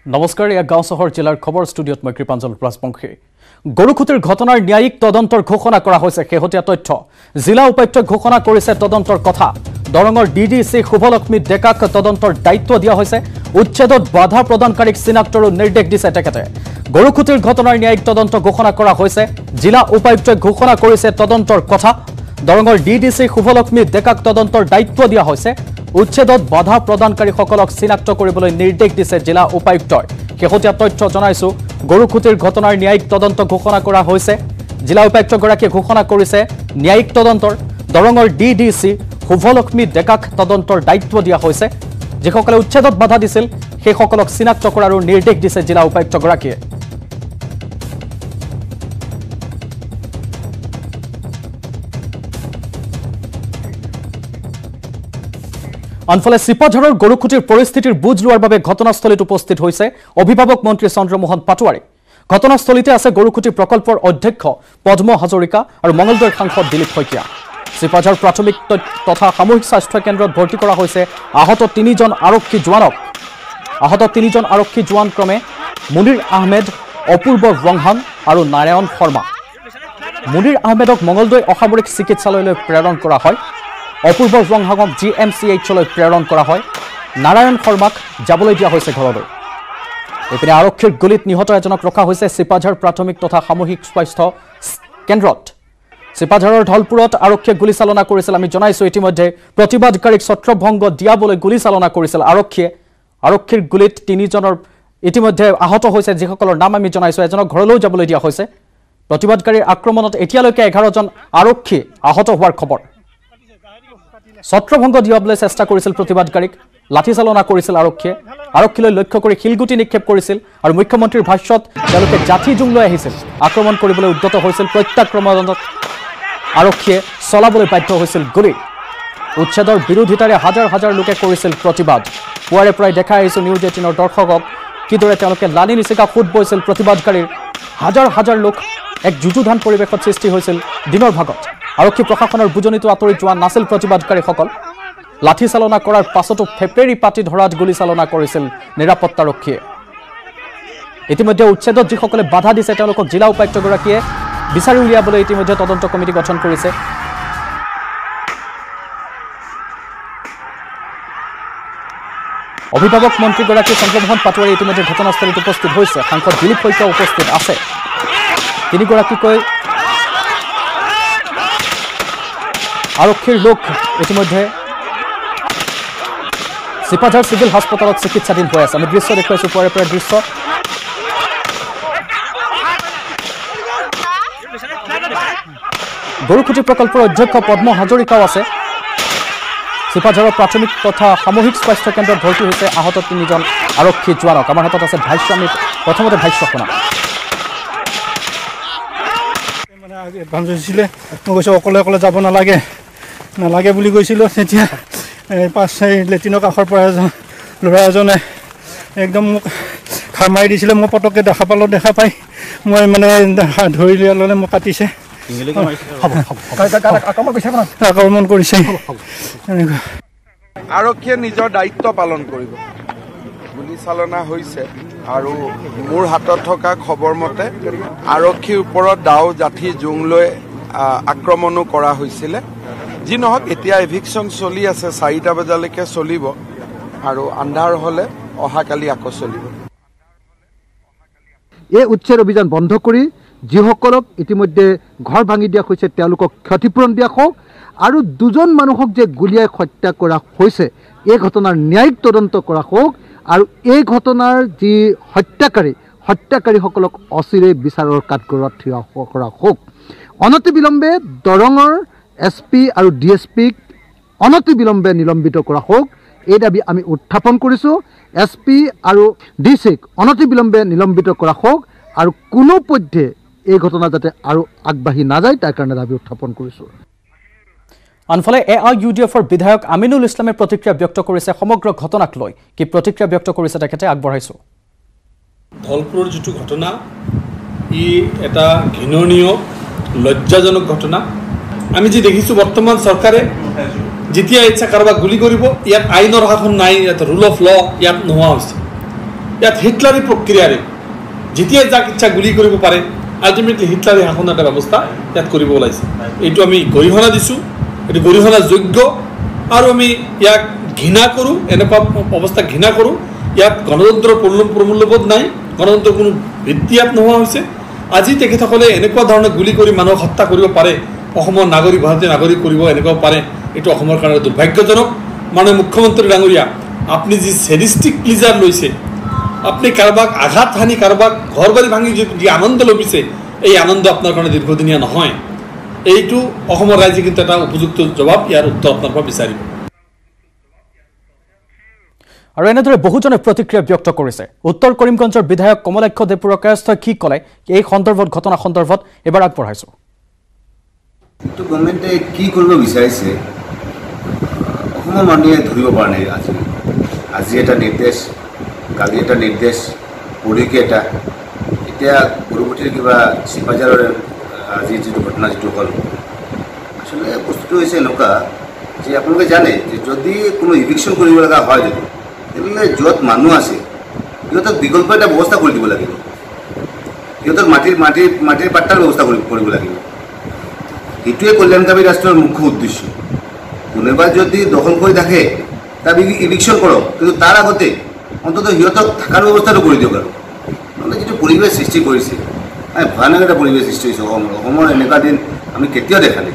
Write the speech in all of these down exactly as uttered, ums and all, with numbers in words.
নমস্কাৰ, ইয়া গাঁও চহৰ জিলাৰ খবৰ ষ্টুডিঅ'ত মই কৃপাঞ্জল ৰাজবংশী। গৰুখুটিৰ ঘটনাৰ ন্যায়িক তদন্তৰ ঘোষণা কৰা হৈছে শেহতীয়া তথ্য। জিলা উপায়ুক্তই ঘোষণা কৰিছে তদন্তৰ কথা। দৰঙৰ ডি ডি চি শুভলক্ষ্মী ডেকাক তদন্তৰ দায়িত্ব দিয়া হৈছে। উচ্ছেদত বাধা প্ৰদানকাৰীক চিনাক্তৰো নিৰ্দেশ দিছে তেখেতে। গৰুখুটিৰ ঘটনাৰ ন্যায়িক তদন্ত ঘোষণা কৰা হৈছে। জিলা উপায়ুক্তই ঘোষণা কৰিছে তদন্তৰ কথা। দৰঙৰ ডি ডি চি শুভলক্ষ্মী ডেকাক তদন্তৰ দায়িত্ব দিয়া হৈছে। উচ্ছেদত বাধা প্ৰদানকাৰীসকলক চিনাক্ত কৰিবলৈ নিৰ্দেশ দিছে জিলা উপায়ুক্তই। শেহতীয়া তথ্য জনাইছো, গৰুখুটিৰ ঘটনাৰ ন্যায়িক তদন্ত ঘোষণা কৰা হৈছে। জিলা উপায়ুক্তগৰাকীয়ে ঘোষণা কৰিছে ন্যায়িক তদন্তৰ। দৰঙৰ ডি ডি চি শুভলক্ষ্মী ডেকাক তদন্তৰ দায়িত্ব দিয়া হৈছে। যিসকলে উচ্ছেদত বাধা দিছিল সেইসকলক চিনাক্ত কৰাৰো নিৰ্দেশ দিছে জিলা উপায়ুক্তগৰাকীয়ে। আনফালে চিপাঝাৰৰ গৰুখুটিৰ পৰিস্থিতিৰ বুজ লোৱাৰ বাবে ঘটনাস্থলীত উপস্থিত হৈছে অভিভাৱক মন্ত্ৰী চন্দ্ৰমোহন পাটোৱাৰী। ঘটনাস্থলীতে আছে গৰুখুটি প্ৰকল্পৰ অধ্যক্ষ পদ্ম হাজৰিকা আৰু মঙলদৈৰ সাংসদ দিলীপ শইকীয়া। চিপাঝাৰ প্ৰাথমিক তথা সামূহিক স্বাস্থ্য কেন্দ্ৰত ভৰ্তি কৰা হৈছে আহত তিনিজন আৰক্ষী জোৱানক। আহত তিনিজন আৰক্ষী জোৱান ক্ৰমে মুনিৰ আহমেদ, অপূৰ্ব ৰংহান আৰু নাৰায়ণ শৰ্মা। মুনিৰ আহমেদক মঙলদৈ অসামৰিক চিকিৎসালয়লৈ প্ৰেৰণ কৰা হয়। Apurba Ronghang G M C এইচলৈ প্ৰেৰণ কৰা হয়। নাৰায়ণ শৰ্মাক যাবলৈ দিয়া হৈছে ঘৰলৈ। এইপিনে আৰক্ষীৰ গুলীত নিহত এজনক ৰখা হৈছে চিপাঝাৰ প্ৰাথমিক তথা সামূহিক স্বাস্থ্য কেন্দ্ৰত। চিপাঝাৰৰ ঢলপুৰত আৰক্ষীয়ে গুলীচালনা কৰিছিল। আমি জনাইছো ইতিমধ্যে প্ৰতিবাদকাৰীক ছত্ৰভংগ দিয়াবলৈ গুলীচালনা কৰিছিল আৰক্ষীয়ে। আৰক্ষীৰ গুলীত তিনিজনৰ ইতিমধ্যে আহত হৈছে, যিসকলৰ নাম আমি জনাইছো। এজনক ঘৰলৈও যাবলৈ দিয়া হৈছে। প্ৰতিবাদকাৰীৰ আক্ৰমণত এতিয়ালৈকে এঘাৰজন আৰক্ষী আহত হোৱাৰ খবৰ। ছত্ৰভংগ দিয়াবলৈ চেষ্টা কৰিছিল প্ৰতিবাদকাৰীক, লাঠিচালনা কৰিছিল আৰক্ষীয়ে। আৰক্ষীলৈ লক্ষ্য কৰি শিলগুটি নিক্ষেপ কৰিছিল আৰু মুখ্যমন্ত্ৰীৰ ভাষ্যত তেওঁলোকে জাঠি জোং লৈ আহিছিল। আক্ৰমণ কৰিবলৈ উদ্যত হৈছিল। প্ৰত্যাক্ৰমণত আৰক্ষীয়ে চলাবলৈ বাধ্য হৈছিল গুলী। উচ্ছেদৰ বিৰোধিতাৰে হাজাৰ হাজাৰ লোকে কৰিছিল প্ৰতিবাদ। পুৱাৰে পৰাই দেখাই আহিছো নিউজ এইটিনৰ দৰ্শকক কিদৰে তেওঁলোকে লানি নিচিকা সোঁত বৈছিল প্ৰতিবাদকাৰীৰ। হাজাৰ হাজাৰ লোক এক যুযুধান পৰিৱেশত সৃষ্টি হৈছিল দিনৰ ভাগত। আৰক্ষী প্ৰশাসনৰ বুজনিটো আঁতৰি যোৱা নাছিল প্ৰতিবাদকাৰীসকল। লাঠিচালনা কৰাৰ পাছতো ফেপেৰি পাতি ধৰাত গুলীচালনা কৰিছিল নিৰাপত্তাৰক্ষীয়ে। ইতিমধ্যে উচ্ছেদত যিসকলে বাধা দিছে তেওঁলোকক জিলা উপায়ুক্তগৰাকীয়ে বিচাৰি উলিয়াবলৈ ইতিমধ্যে তদন্ত কমিটি গঠন কৰিছে। অভিভাৱক মন্ত্ৰীগৰাকী চন্দ্ৰমোহন পাটোৱাৰী ইতিমধ্যে ঘটনাস্থলীত উপস্থিত হৈছে। সাংসদ দিলীপ শইকীয়া উপস্থিত আছে। তিনিগৰাকীকৈ আৰক্ষীৰ লোক ইতিমধ্যে চিপাঝাৰ চিভিল হাস্পতালত চিকিৎসাধীন হৈ আছে। আমি দৃশ্য দেখুৱাইছো, পুৱাৰে পৰা দৃশ্য। গৰুখুটি প্ৰকল্পৰ অধ্যক্ষ পদ্ম হাজৰিকাও আছে। চিপাঝাৰৰ প্ৰাথমিক তথা সামূহিক স্বাস্থ্য কেন্দ্ৰত ভৰ্তি হৈছে আহত তিনিজন আৰক্ষী জোৱানক। আমাৰ হাতত আছে ভাষ্য। আমি প্ৰথমতে ভাষ্য শুনাম। এডভান্স হৈছিলে, মই কৈছোঁ অকলে অকলে যাব নালাগে নালাগে বুলি কৈছিলোঁ। তেতিয়া পাঁচ লেট্ৰিনৰ কাষৰ পৰা এজন ল'ৰা এজনে একদম মোক খাৰ মাৰি দিছিলে। মই পটককৈ দেখা পালোঁ। দেখা পাই মই মানে ধৰি ল'লে মোক কাটিছে, আক্ৰমণ কৰিছে। আৰক্ষীয়ে নিজৰ দায়িত্ব পালন কৰিব। গুলীচালনা হৈছে আৰু মোৰ হাতত থকা খবৰ মতে আৰক্ষীৰ ওপৰত দাও জাঠি জোং লৈ আক্ৰমণো কৰা হৈছিলে। যি নহওক, এতিয়া এভিকশ্যন চলি আছে, চাৰিটা বজালৈকে চলিব আৰু আন্ধাৰ হ'লে অহাকালি আকৌ চলিব। এই উচ্ছেদ অভিযান বন্ধ কৰি যিসকলক ইতিমধ্যে ঘৰ ভাঙি দিয়া হৈছে তেওঁলোকক ক্ষতিপূৰণ দিয়া হওক আৰু দুজন মানুহক যে গুলীয়াই হত্যা কৰা হৈছে এই ঘটনাৰ ন্যায়িক তদন্ত কৰা হওক আৰু এই ঘটনাৰ যি হত্যাকাৰী হত্যাকাৰীসকলক অচিৰে বিচাৰৰ কাঠগড়াত থিয় কৰা হওক। অনতিবিলম্বে দৰঙৰ এছ পি আৰু ডি এছ পিক অনতিবিলম্বে নিলম্বিত কৰা হওক, এই দাবী আমি উত্থাপন কৰিছোঁ। এছ পি আৰু ডি চিক অনতিবিলম্বে নিলম্বিত কৰা হওক আৰু কোনোপধ্যে এই ঘটনা যাতে আৰু আগবাঢ়ি নাযায় তাৰ কাৰণে দাবী উত্থাপন কৰিছোঁ। আনফালে এ আই ইউ ডি এফৰ বিধায়ক আমিনুল ইছলামে প্ৰতিক্ৰিয়া ব্যক্ত কৰিছে সমগ্ৰ ঘটনাক লৈ। কি প্ৰতিক্ৰিয়া ব্যক্ত কৰিছে তেখেতে আগবঢ়াইছোঁ। ঢলপুৰৰ যিটো ঘটনা, ই এটা ঘৃণনীয় লজ্জাজনক ঘটনা। আমি যি দেখিছোঁ বৰ্তমান চৰকাৰে যেতিয়া ইচ্ছা কাৰোবাক গুলি কৰিব, ইয়াত আইনৰ শাসন নাই, ইয়াত ৰুল অফ ল ইয়াত নোহোৱা হৈছে। ইয়াত হিটলাৰী প্ৰক্ৰিয়াৰে যেতিয়াই যাক ইচ্ছা গুলি কৰিব পাৰে আল্টিমেটলি হিটলাৰী শাসনৰ এটা ব্যৱস্থা ইয়াত কৰিব ওলাইছে এইটো আমি গৰিহণা দিছোঁ এইটো গৰিহণা যোগ্য আৰু আমি ইয়াক ঘৃণা কৰোঁ এনেকুৱা অৱস্থা ঘৃণা কৰোঁ ইয়াত গণতন্ত্ৰৰ প্ৰমূল্যবোধ নাই গণতন্ত্ৰৰ কোনো ভিত্তি ইয়াত নোহোৱা হৈছে আজি তেখেতসকলে এনেকুৱা ধৰণে গুলি কৰি মানুহক হত্যা কৰিব পাৰে অসমৰ নাগৰিক ভাৰতীয় নাগৰিক কৰিব এনেকুৱা পাৰে এইটো অসমৰ কাৰণে দুৰ্ভাগ্যজনক মাননীয় মুখ্যমন্ত্ৰী ডাঙৰীয়া আপুনি যি চেডিষ্টিক প্লিজাৰ লৈছে আপুনি কাৰোবাক আঘাত হানি কাৰোবাক ঘৰ বাৰী ভাঙি যি আনন্দ লভিছে এই আনন্দ আপোনাৰ কাৰণে দীৰ্ঘদিনীয়া নহয় এইটো অসমৰ ৰাইজে কিন্তু এটা উপযুক্ত জবাব ইয়াৰ উত্তৰ আপোনাৰ পৰা বিচাৰিব আৰু এনেদৰে বহুজনে প্ৰতিক্ৰিয়া ব্যক্ত কৰিছে উত্তৰ কৰিমগঞ্জৰ বিধায়ক কমলাক্ষ দেপুৰকায়স্থই কি ক'লে এই সন্দৰ্ভত ঘটনা সন্দৰ্ভত এবাৰ আগবঢ়াইছো কিন্তু গভৰ্ণমেণ্টে কি কৰিব বিচাৰিছে অসমৰ মানুহে ধৰিব পৰা নাই আজি আজি এটা নিৰ্দেশ কালি এটা নিৰ্দেশ পৰহিকে এটা এতিয়া গৰুপতিৰ কিবা চিপাজাৰৰ আজি যিটো ঘটনা যিটো হ'ল আচলতে বস্তুটো হৈছে এনেকুৱা যে আপোনালোকে জানে যে যদি কোনো ইভিকশ্যন কৰিব লগা হয় যদি তেতিয়াহ'লে য'ত মানুহ আছে সিহঁতক বিকল্প এটা ব্যৱস্থা কৰি দিব লাগিব সিহঁতক মাটিৰ মাটিৰ মাটিৰ পাট্টাৰ ব্যৱস্থা কৰিব লাগিব সেইটোৱে কল্যাণকামী ৰাষ্ট্ৰৰ মুখ্য উদ্দেশ্য কোনোবা যদি দখল কৰি থাকে তাৰ ইভিকশ্যন কৰক কিন্তু তাৰ আগতে অন্তত সিহঁতক থকাৰ ব্যৱস্থাটো কৰি দিয়ক আৰু নহ'লে যিটো পৰিৱেশ সৃষ্টি কৰিছে ভয়ানক এটা পৰিৱেশ সৃষ্টি হৈছে অসমৰ অসমৰ এনেকুৱা দিন আমি কেতিয়াও দেখা নাই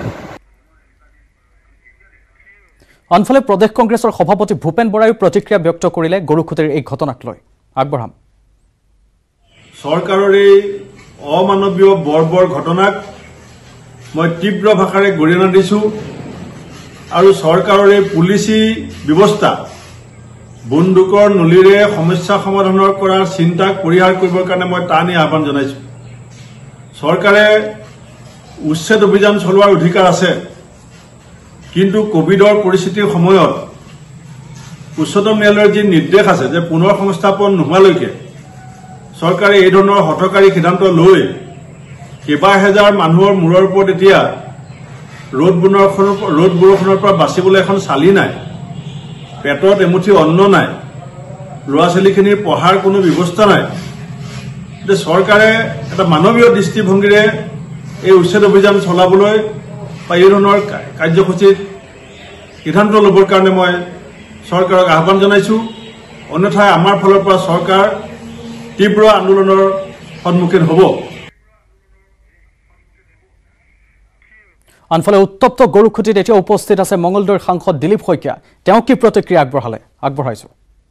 আনফালে প্ৰদেশ কংগ্ৰেছৰ সভাপতি ভূপেন বৰায়ো প্ৰতিক্ৰিয়া ব্যক্ত কৰিলে গৰুখুটিৰ এই ঘটনাক লৈ আগবঢ়াম চৰকাৰৰ এই অমানৱীয় বৰ্বৰ ঘটনাক মই তীব্ৰ ভাষাৰে গৰিহণা দিছোঁ আৰু চৰকাৰৰ এই পুলিচি ব্যৱস্থা বন্দুকৰ নলীৰে সমস্যা সমাধানৰ কৰাৰ চিন্তাক পৰিহাৰ কৰিবৰ কাৰণে মই টানি আহ্বান জনাইছোঁ চৰকাৰে উচ্ছেদ অভিযান চলোৱাৰ অধিকাৰ আছে কিন্তু কোভিডৰ পৰিস্থিতিৰ সময়ত উচ্চতম ন্যায়ালয়ৰ যি নিৰ্দেশ আছে যে পুনৰ সংস্থাপন নোহোৱালৈকে চৰকাৰে এই ধৰণৰ হঠকাৰী সিদ্ধান্ত লৈ কেইবা হেজাৰ মানুহৰ মূৰৰ ওপৰত এতিয়া ৰ'দ বৰষুণৰ ৰ'দ বৰষুণৰ পৰা বাচিবলৈ এখন চালি নাই পেটত এমুঠি অন্ন নাই ল'ৰা ছোৱালীখিনিৰ পঢ়াৰ কোনো ব্যৱস্থা নাই যে চৰকাৰে এটা মানৱীয় দৃষ্টিভংগীৰে এই উচ্ছেদ অভিযান চলাবলৈ বা এই ধৰণৰ কাৰ্যসূচীত সিদ্ধান্ত ল'বৰ কাৰণে মই চৰকাৰক আহ্বান জনাইছোঁ অন্যথাই আমাৰ ফালৰ পৰা চৰকাৰ তীব্ৰ আন্দোলনৰ সন্মুখীন হ'ব আনফালে উত্তপ্ত গৰুখুটিত এতিয়া উপস্থিত আছে মঙলদৈৰ সাংসদ দিলীপ শইকীয়া তেওঁ কি প্ৰতিক্ৰিয়া আগবঢ়ালে আগবঢ়াইছো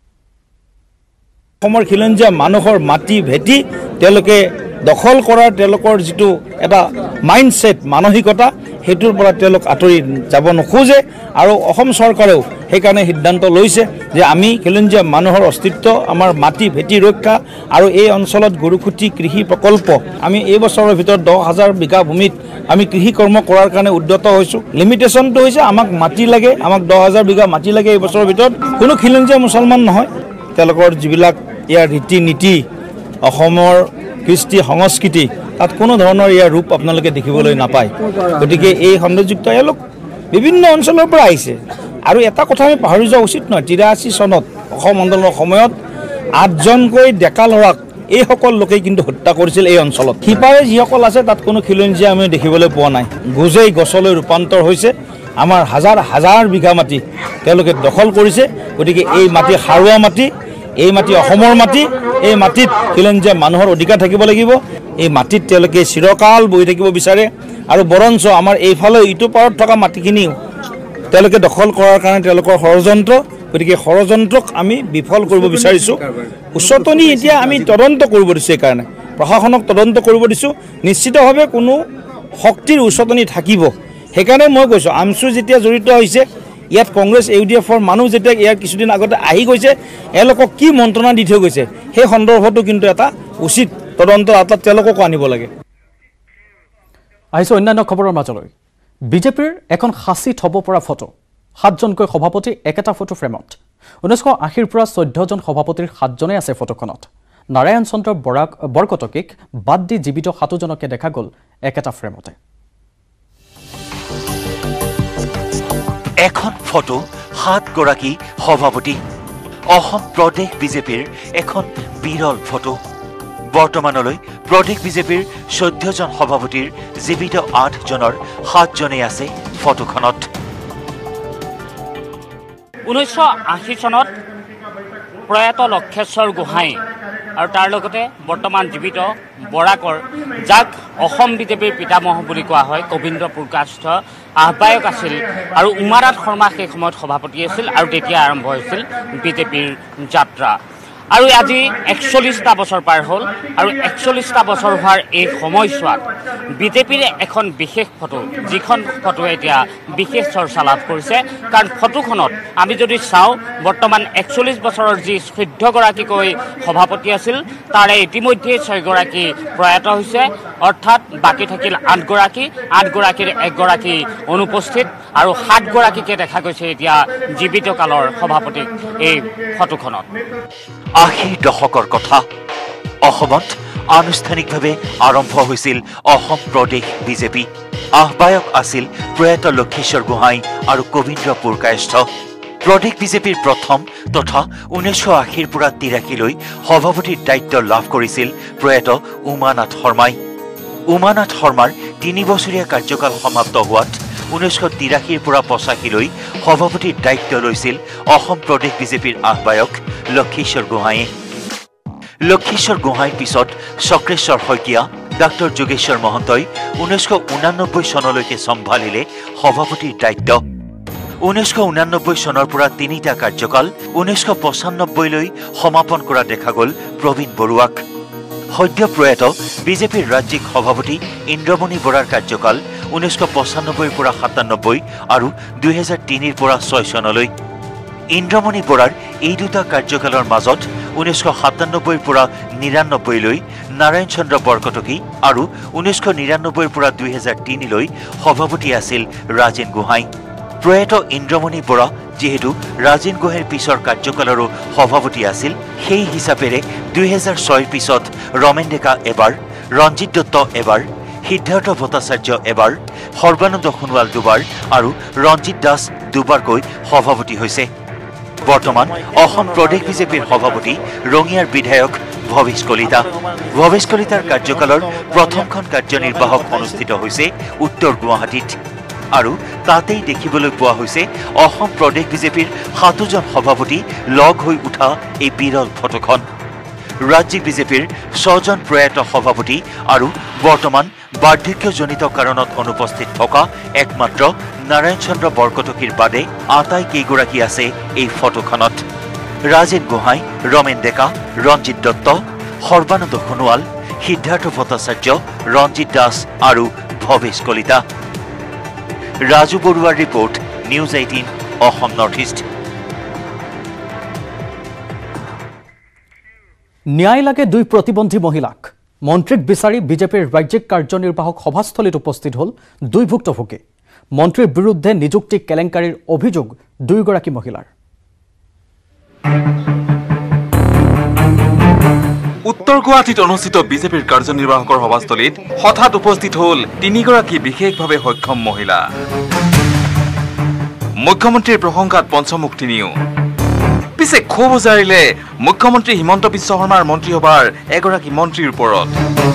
অসমৰ খিলঞ্জীয়া মানুহৰ মাটি ভেটি তেওঁলোকে দখল কৰাৰ তেওঁলোকৰ যিটো এটা মাইণ্ডছেট মানসিকতা সেইটোৰ পৰা তেওঁলোক আঁতৰি যাব নোখোজে আৰু অসম চৰকাৰেও সেইকাৰণে সিদ্ধান্ত লৈছে যে আমি খিলঞ্জীয়া মানুহৰ অস্তিত্ব আমাৰ মাটি ভেটি ৰক্ষা আৰু এই অঞ্চলত গৰুখুটি কৃষি প্ৰকল্প আমি এই বছৰৰ ভিতৰত দহ হাজাৰ বিঘা ভূমিত আমি কৃষি কৰ্ম কৰাৰ কাৰণে উদ্যত হৈছোঁ লিমিটেশ্যনটো হৈছে আমাক মাটি লাগে আমাক দহ হাজাৰ বিঘা মাটি লাগে এই বছৰৰ ভিতৰত কোনো খিলঞ্জীয়া মুছলমান নহয় তেওঁলোকৰ যিবিলাক ইয়াৰ ৰীতি নীতি অসমৰ কৃষ্টি সংস্কৃতি তাত কোনো ধৰণৰ ইয়াৰ ৰূপ আপোনালোকে দেখিবলৈ নাপায় গতিকে এই সৌন্দৰ্যযুক্ত এওঁলোক বিভিন্ন অঞ্চলৰ পৰা আহিছে আৰু এটা কথা আমি পাহৰি যোৱা উচিত নহয় তিৰাশী চনত অসম আন্দোলনৰ সময়ত আঠজনকৈ ডেকা ল'ৰাক এইসকল লোকেই কিন্তু হত্যা কৰিছিল এই অঞ্চলত সিপাৰে যিসকল আছে তাত কোনো খিলঞ্জীয়া আমি দেখিবলৈ পোৱা নাই গোজেই গছলৈ ৰূপান্তৰ হৈছে আমাৰ হাজাৰ হাজাৰ বিঘা মাটি তেওঁলোকে দখল কৰিছে গতিকে এই মাটি সাৰুৱা মাটি এই মাটি অসমৰ মাটি এই মাটিত খিলঞ্জীয়া মানুহৰ অধিকাৰ থাকিব লাগিব এই মাটিত তেওঁলোকে চিৰকাল বহি থাকিব বিচাৰে আৰু বৰঞ্চ আমাৰ এইফালে ইটো পাৰত থকা মাটিখিনি তেওঁলোকে দখল কৰাৰ কাৰণে তেওঁলোকৰ ষড়যন্ত্ৰ গতিকে ষড়যন্ত্ৰক আমি বিফল কৰিব বিচাৰিছোঁ উচ্চতনী এতিয়া আমি তদন্ত কৰিব দিছোঁ এইকাৰণে প্ৰশাসনক তদন্ত কৰিব দিছোঁ নিশ্চিতভাৱে কোনো শক্তিৰ উচ্চতনী থাকিব সেইকাৰণে মই কৈছোঁ আমচু যেতিয়া জড়িত হৈছে ইয়াত কংগ্ৰেছ ইউ ডি এফৰ মানুহ যেতিয়া ইয়াৰ কিছুদিন আগতে আহি গৈছে এওঁলোকক কি মন্ত্ৰণা দি থৈ গৈছে সেই সন্দৰ্ভতো কিন্তু এটা উচিত তদন্ত আঁতৰত তেওঁলোককো আনিব লাগে আহিছোঁ অন্যান্য খবৰৰ মাজলৈ বিজেপিৰ এখন সাঁচি থ'ব পৰা ফটো সাতজনকৈ সভাপতি একেটা ফটো ফ্ৰেমত ঊনৈছশ আশীৰ পৰা চৈধ্যজন সভাপতিৰ সাতজনেই আছে ফটোখনত নাৰায়ণ চন্দ্ৰ বৰাক বৰকটকীক বাদ দি জীৱিত সাতোজনকে দেখা গ'ল একেটা ফ্ৰেমতে এখন ফটো সাতগৰাকী সভাপতি অসম প্ৰদেশ বিজেপিৰ এখন বিৰল ফটো বৰ্তমানলৈ প্ৰদেশ বিজেপিৰ চৈধ্য জন সভাপতিৰ জীৱিত আঠ জনৰ সাত জনেই আছে ফটোখনত ঊনৈছশ আশী চনত প্ৰয়াত লক্ষেশ্বৰ গোহাঁই আৰু তাৰ লগতে বৰ্তমান জীৱিত বৰাকৰ যাক অসম বিজেপিৰ পিতামহ বুলি কোৱা হয় কবীন্দ্ৰ পুৰকাষ্ঠ আহ্বায়ক আছিল আৰু উমানাথ শৰ্মা সেই সময়ত সভাপতি আছিল আৰু তেতিয়া আৰম্ভ হৈছিল বিজেপিৰ যাত্ৰা আৰু আজি একচল্লিছটা বছৰ পাৰ হ'ল আৰু একচল্লিছটা বছৰ হোৱাৰ এই সময়ছোৱাত বিজেপিৰ এখন বিশেষ ফটো যিখন ফটো এতিয়া বিশেষ চৰ্চা লাভ কৰিছে কাৰণ ফটোখনত আমি যদি চাওঁ বৰ্তমান একচল্লিছ বছৰৰ যি চৈধ্যগৰাকীকৈ সভাপতি আছিল তাৰে ইতিমধ্যে ছয়গৰাকী প্ৰয়াত হৈছে অৰ্থাৎ বাকী থাকিল আঠগৰাকী আঠগৰাকীৰ একগৰাকী অনুপস্থিত আৰু সাতগৰাকীকে দেখা গৈছে এতিয়া জীৱিত কালৰ সভাপতিক এই ফটোখনত আশীৰ দশকৰ কথা অসমত আনুষ্ঠানিকভাৱে আৰম্ভ হৈছিল অসম প্ৰদেশ বিজেপি আহ্বায়ক আছিল প্ৰয়াত লক্ষেশ্বৰ গোহাঁই আৰু কবীন্দ্ৰ পুৰকাষ্ঠ প্ৰদেশ বিজেপিৰ প্ৰথম তথা ঊনৈছশ আশীৰ পৰা তিৰাশীলৈ সভাপতিৰ দায়িত্ব লাভ কৰিছিল প্ৰয়াত উমানাথ শৰ্মাই উমানাথ শৰ্মাৰ তিনি বছৰীয়া কাৰ্যকাল সমাপ্ত হোৱাত ঊনৈছশ তিৰাশীৰ পৰা পঁচাশীলৈ সভাপতিৰ দায়িত্ব লৈছিল অসম প্ৰদেশ বিজেপিৰ আহ্বায়ক লক্ষেশ্বৰ গোহাঁয়ে লক্ষেশ্বৰ গোহাঁইৰ পিছত চক্ৰেশ্বৰ শইকীয়া ডাক্তৰ যোগেশ্বৰ মহন্তই ঊনৈছশ ঊনানব্বৈ চনলৈকে চম্ভালিলে সভাপতিৰ দায়িত্ব ঊনৈছশ ঊনানব্বৈ চনৰ পৰা তিনিটা কাৰ্যকাল ঊনৈছশ পঁচানব্বৈলৈ সমাপন কৰা দেখা গ'ল প্ৰবীণ বৰুৱাক সদ্য প্ৰয়াত বিজেপিৰ ৰাজ্যিক সভাপতি ইন্দ্ৰমণি বৰাৰ কাৰ্যকাল ঊনৈছশ পঁচানব্বৈৰ পৰা সাতানব্বৈ আৰু দুহেজাৰ তিনিৰ পৰা ছয় চনলৈ ইন্দ্ৰমণি বৰাৰ এই দুটা কাৰ্যকালৰ মাজত ঊনৈছশ সাতানব্বৈৰ পৰা নিৰান্নব্বৈলৈ নাৰায়ণ চন্দ্ৰ বৰকটকী আৰু ঊনৈছশ নিৰান্নব্বৈৰ পৰা দুহেজাৰ তিনিলৈ সভাপতি আছিল ৰাজেন গোহাঁই প্ৰয়াত ইন্দ্ৰমণি বৰা যিহেতু ৰাজেন গোহাঁইৰ পিছৰ কাৰ্যকালৰো সভাপতি আছিল সেই হিচাপেৰে দুহেজাৰ ছয়ৰ পিছত ৰমেন ডেকা এবাৰ ৰঞ্জিত দত্ত এবাৰ সিদ্ধাৰ্থ ভট্টাচাৰ্য এবাৰ সৰ্বানন্দ সোণোৱাল দুবাৰ আৰু ৰঞ্জিত দাস দুবাৰকৈ সভাপতি হৈছে বৰ্তমান অসম প্ৰদেশ বিজেপিৰ সভাপতি ৰঙিয়াৰ বিধায়ক ভৱেশ কলিতা ভৱেশ কলিতাৰ কাৰ্যকালৰ প্ৰথমখন কাৰ্যনিৰ্বাহক অনুষ্ঠিত হৈছে উত্তৰ গুৱাহাটীত আৰু তাতেই দেখিবলৈ পোৱা হৈছে অসম প্ৰদেশ বিজেপিৰ সাতোজন সভাপতি লগ হৈ উঠা এই বিৰল ফটোখন ৰাজ্যিক বিজেপিৰ ছজন প্ৰয়াত সভাপতি আৰু বৰ্তমান বাৰ্ধক্যজনিত কাৰণত অনুপস্থিত থকা একমাত্ৰ নাৰায়ণ চন্দ্ৰ বৰকটকীৰ বাদে আটাই কেইগৰাকী আছে এই ফটোখনত ৰাজেন গোহাঁই ৰমেন ডেকা ৰঞ্জিত দত্ত সৰ্বানন্দ সোণোৱাল সিদ্ধাৰ্থ ভট্টাচাৰ্য ৰঞ্জিত দাস আৰু ভৱেশ কলিতা ৰাজু বৰুৱাৰ report news eighteen Assam north east ন্যায় লাগে দুই প্ৰতিবন্ধী মহিলাক মন্ত্ৰীক বিচাৰি বিজেপিৰ ৰাজ্যিক কাৰ্যনিৰ্বাহক সভাস্থলীত উপস্থিত হ'ল দুই ভুক্তভোগী মন্ত্ৰীৰ বিৰুদ্ধে নিযুক্তি কেলেংকাৰীৰ অভিযোগ দুইগৰাকী মহিলাৰ উত্তৰ গুৱাহাটীত অনুষ্ঠিত বিজেপিৰ কাৰ্যনিৰ্বাহকৰ সভাস্থলীত হঠাৎ উপস্থিত হ'ল তিনিগৰাকী বিশেষভাৱে সক্ষম মহিলা মুখ্যমন্ত্ৰীৰ প্ৰশংসাত পঞ্চমুখ তিনিও পিছে ক্ষোভ উজাৰিলে মুখ্যমন্ত্ৰী হিমন্ত বিশ্ব শৰ্মাৰ মন্ত্ৰীসভাৰ এগৰাকী মন্ত্ৰীৰ ওপৰত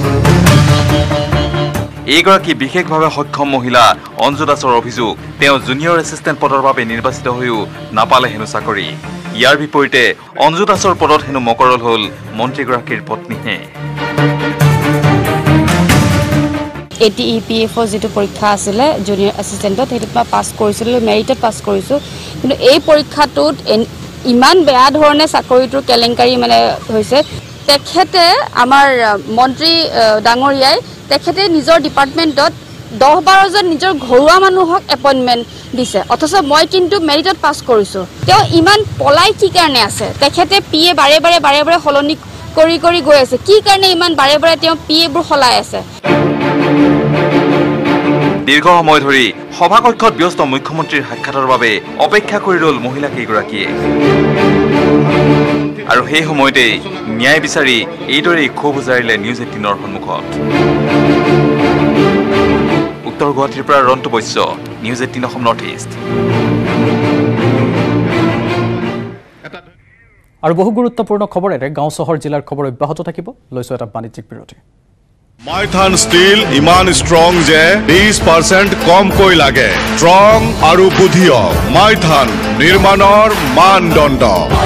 এইগৰাকী বিশেষভাৱে সক্ষম মহিলা অঞ্জু দাসৰ অভিযোগ তেওঁ জুনিয়ৰ এছিষ্টেণ্ট পদৰ বাবে নিৰ্বাচিত হৈও নাপালে হেনো চাকৰি ইয়াৰ বিপৰীতে অঞ্জু দাসৰ পদত হেনো মকৰল হ'ল মন্ত্ৰীগৰাকীৰ পত্নীহে এটি ই পি এফৰ যিটো পৰীক্ষা আছিলে জুনিয়ৰ এছিষ্টেণ্টত সেইটোত মই পাছ কৰিছিলোঁ মেৰিটত পাছ কৰিছোঁ কিন্তু এই পৰীক্ষাটোত ইমান বেয়া ধৰণে চাকৰিটোৰ কেলেংকাৰী মানে হৈছে তেখেতে আমাৰ মন্ত্ৰী ডাঙৰীয়াই তেখেতে নিজৰ ডিপাৰ্টমেণ্টত দহ বাৰজন নিজৰ ঘৰুৱা মানুহক এপইণ্টমেণ্ট দিছে অথচ মই কিন্তু মেৰিটত পাছ কৰিছোঁ তেওঁ ইমান পলাই কি কাৰণে আছে তেখেতে পি এ বাৰে বাৰে বাৰে বাৰে সলনি কৰি কৰি গৈ আছে কি কাৰণে ইমান বাৰে বাৰে তেওঁ পি এবোৰ সলাই আছে দীৰ্ঘ সময় ধৰি সভাকক্ষত ব্যস্ত মুখ্যমন্ত্ৰীৰ সাক্ষাতৰ বাবে অপেক্ষা কৰি ৰ'ল মহিলা কেইগৰাকীয়ে আৰু সেই সময়তেই ন্যায় বিচাৰি এইদৰেই ক্ষোভ উজাৰিলে নিউজ এইটিনৰ সন্মুখত উত্তৰ গুৱাহাটীৰ পৰা Rantu Baishya news eighteen Assam north east আৰু বহু গুৰুত্বপূৰ্ণ খবৰেৰে গাঁও চহৰ জিলাৰ খবৰ অব্যাহত থাকিব লৈছো এটা বাণিজ্যিক বিৰতি মাইথান ষ্টিল ইমান ষ্ট্ৰং যে বিশ পাৰ্চেণ্ট কমকৈ লাগে ষ্ট্ৰং আৰু বুদ্ধিয় মাইথান নিৰ্মাণৰ মানদণ্ড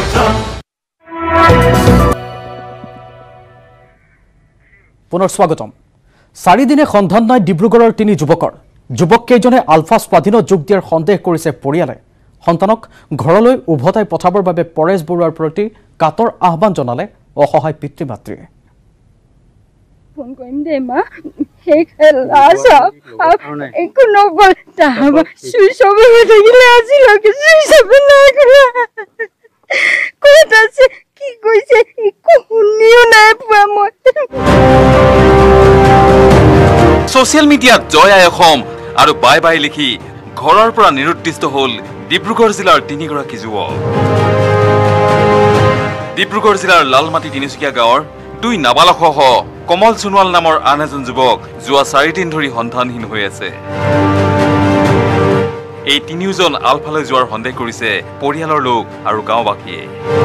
পুনৰ স্বাগতম চাৰিদিনে সন্ধান নাই ডিব্ৰুগড়ৰ তিনি যুৱকৰ যুৱককেইজনে আলফা স্বাধীনত যোগ দিয়াৰ সন্দেহ কৰিছে পৰিয়ালে সন্তানক ঘৰলৈ উভতাই পঠাবৰ বাবে পৰেশ বৰুৱাৰ প্ৰতি কাতৰ আহ্বান জনালে অসহায় পিতৃ মাতৃয়ে ফোন কৰিম দে মা সেই খেলা চাপ একো নগল তাহাবা সুইচ অফ হৈ থাকিলে আজিলৈকে সুইচ অফ নাই কৰা ক'ত আছে কি কৈছে একো শুনিও নাই পোৱা মই ছ'চিয়েল মিডিয়াত জয় আই অসম আৰু বাই বাই লিখি ঘৰৰ পৰা নিৰুদ্দিষ্ট হ'ল ডিব্ৰুগড় জিলাৰ তিনিগৰাকী যুৱক ডিব্ৰুগড় জিলাৰ লালমাটি তিনিচুকীয়া গাঁৱৰ দুই নাবালকসহ কমল সোণোৱাল নামৰ আন এজন যুৱক যোৱা চাৰিদিন ধৰি সন্ধানহীন হৈ আছে এই তিনিওজন আলফালৈ যোৱাৰ সন্দেহ কৰিছে পৰিয়ালৰ লোক আৰু গাঁওবাসীয়ে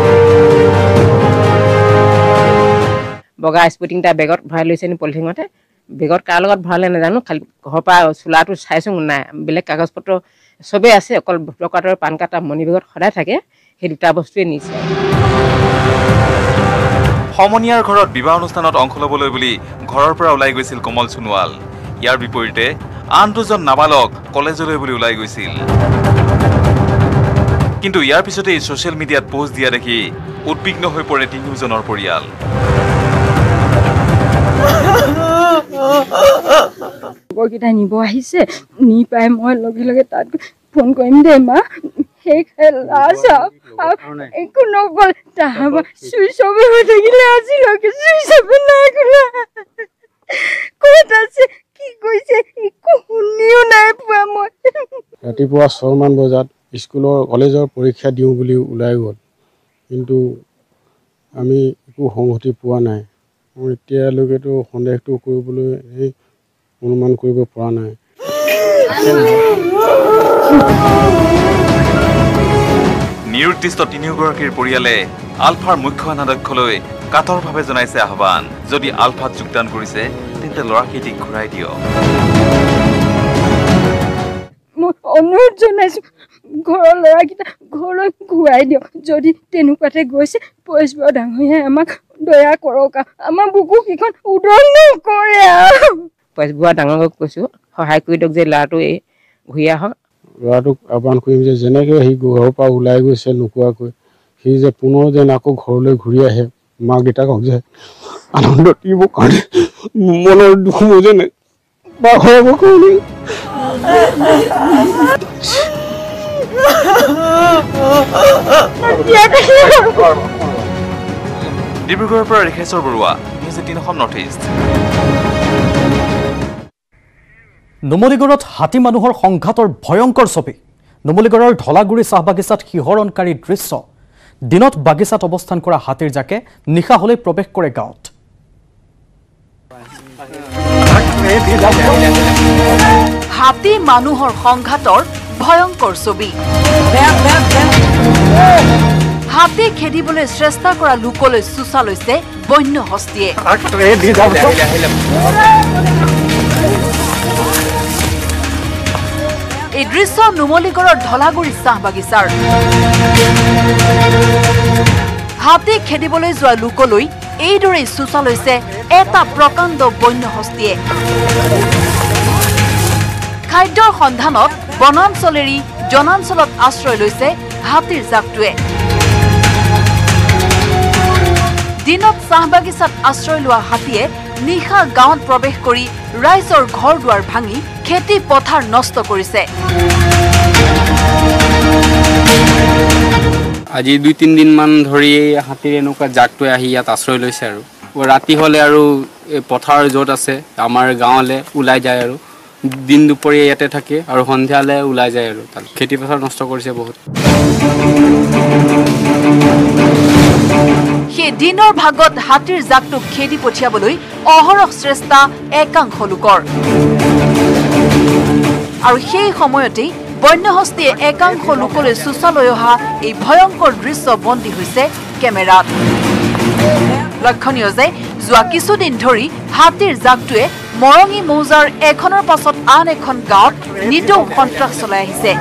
বগা স্পুটিংটা বেগত ভৰাই লৈছে নি পলিথিনতে বেগত কাৰ লগত ভৰালে নাজানো খালি ঘৰৰ পৰা চোলাটো চাইছোঁ নাই বেলেগ কাগজ পত্ৰ চবেই আছে অকল ভোটৰ কাৰ্ডৰ পান কাৰ্ড মণি বেগত সদায় থাকে সেই দুটা বস্তুৱে নিছে সমনীয়াৰ ঘৰত বিবাহ অনুষ্ঠানত অংশ ল'বলৈ বুলি ঘৰৰ পৰা ওলাই গৈছিল কমল সোণোৱাল ইয়াৰ বিপৰীতে আন দুজন নাবালক কলেজলৈ বুলি ওলাই গৈছিল কিন্তু ইয়াৰ পিছতেই ছ'চিয়েল মিডিয়াত পোষ্ট দিয়া দেখি উদ্বিগ্ন হৈ পৰে তিনিওজনৰ পৰিয়াল লগৰকেইটা নিব আহিছে নি পাই মই লগে লগে তাত ফোন কৰিম দে মা সেই খেলা চাপ একো নগল তাহাবা সুইচ অফ হৈ থাকিলে আজিলৈকে সুইচ অফ নাই কৰা ক'ত আছে কি কৈছে একো শুনিও নাই পোৱা মই ৰাতিপুৱা ছয়মান বজাত স্কুলৰ কলেজৰ পৰীক্ষা দিওঁ বুলি ওলাই গ'ল কিন্তু আমি একো সংগতি পোৱা নাই মই এতিয়ালৈকেতো সন্দেহটো কৰিবলৈ অনুমান কৰিব পৰা নাই নিৰুদ্দিষ্ট তিনিওগৰাকীৰ পৰিয়ালে আলফাৰ মুখ্য অনাধ্যক্ষলৈ কাতৰভাৱে জনাইছে আহ্বান যদি আলফাত যোগদান কৰিছে তেন্তে ল'ৰাকেইটিক ঘূৰাই দিয়ক মই অনুৰোধ জনাইছোঁ ঘৰৰ ল'ৰাকেইটা ঘৰলৈ ঘূৰাই দিয়ক যদি তেনেকুৱাতে গৈছে পৰেশ বৰুৱা ডাঙৰীয়াই আমাক দয়া কৰক আমাৰ বুকুকেইখন উদং নকৰে পৰেশ বৰুৱা ডাঙৰক কৈছোঁ সহায় কৰি দিয়ক যে ল'ৰাটো এই ঘূৰি আহক ল'ৰাটোক আহ্বান কৰিম যে যেনেকৈ সি ঘৰৰ পৰা ওলাই গৈছে নোকোৱাকৈ সি যে পুনৰ যেন আকৌ ঘৰলৈ ঘূৰি আহে মাক দেউতাকক যে আনন্দ দিবৰ কাৰণে মনৰ দুখ মোৰ যেনে বা ঘৰৰ কাৰণে ডিব্ৰুগড়ৰ পৰা Rekheswar Baruah news eighteen Assam north east নুমলীগড়ত হাতী মানুহৰ সংঘাতৰ ভয়ংকৰ ছবি নুমলীগড়ৰ ঢলাগুৰি চাহ বাগিচাত শিহৰণকাৰী দৃশ্য দিনত বাগিচাত অৱস্থান কৰা হাতীৰ জাকে নিশা হলে প্ৰৱেশ কৰে গাঁৱত হাতী মানুহৰ সংঘাতৰ ভয়ংকৰ ছবি হাতী খেদিবলৈ চেষ্টা কৰা লোকলৈ চুচা লৈছে বন্য হস্তীয়ে এই দৃশ্য নুমলীগড়ৰ ঢলাগুৰি চাহ বাগিচাৰ হাতী খেদিবলৈ যোৱা লোকলৈ এইদৰে চুচা লৈছে এটা প্ৰকাণ্ড বন্য হস্তীয়ে খাদ্যৰ সন্ধানত বনাঞ্চল এৰি জনাঞ্চলত আশ্ৰয় লৈছে হাতীৰ জাকটোৱে দিনত চাহ বাগিচাত আশ্ৰয় লোৱা হাতীয়ে নিশা গাঁৱত প্ৰৱেশ কৰি ৰাইজৰ ঘৰ দুৱাৰ ভাঙি খেতি পথাৰ নষ্ট কৰিছে আজি দুই তিন দিন মান ধৰি হাতীৰ এনেকুৱা জাকটোৱে আহি ইয়াত আশ্ৰয় লৈছে আৰু ৰাতি হ'লে আৰু পথাৰ য'ত আছে আমাৰ গাঁৱলৈ ওলাই যায় আৰু দিন দুপৰীয়া ইয়াতে থাকে আৰু সন্ধিয়ালৈ ওলাই যায় আৰু তাত খেতি পথাৰ নষ্ট কৰিছে বহুত সেই দিনৰ ভাগত হাতীৰ জাকটোক খেদি পঠিয়াবলৈ অহৰহ চেষ্টা একাংশ লোকৰ আৰু সেই সময়তেই বন্যহস্তীয়ে একাংশ লোকলৈ চুচা লৈ অহা এই ভয়ংকৰ দৃশ্য বন্দী হৈছে কেমেৰাত। লক্ষণীয় যে যোৱা কিছুদিন ধৰি হাতীৰ জাকটোৱে মৰঙী মৌজাৰ এখনৰ পাছত আন এখন গাঁৱত নিতৌ সন্ত্ৰাস চলাই আহিছে।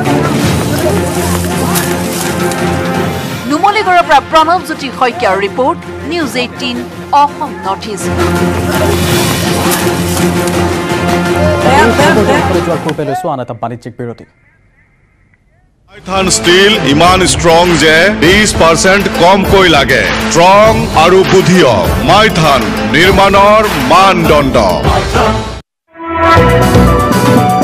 নুমলীগড়ৰ পৰা প্ৰণৱজ্যোতি শইকীয়াৰ report, news eighteen Assam north east. পূৰ্বে লৈছো আন এটা বাণিজ্যিক বিৰতি। মাইথান ষ্টিল ইমান ষ্ট্ৰং যে বিশ পাৰ্চেণ্ট কমকৈ লাগে। ষ্ট্ৰং আৰু বুধিয়ক মাইথান নিৰ্মাণৰ মানদণ্ড।